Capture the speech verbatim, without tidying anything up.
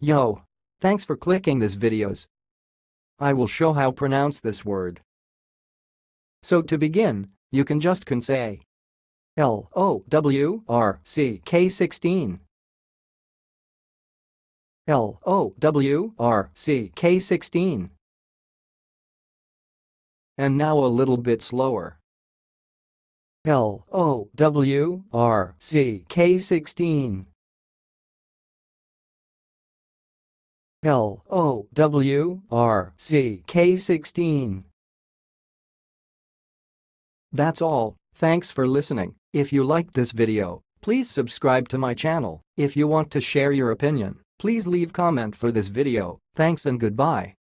Yo! Thanks for clicking this videos. I will show how pronounce this word. So to begin, you can just can say L O W R C K sixteen. L O W R C K sixteen. And now a little bit slower. L O W R C K sixteen. L O W R C K sixteen. That's all. Thanks for listening. If you liked this video, please subscribe to my channel. If you want to share your opinion, please leave comment for this video. Thanks and goodbye.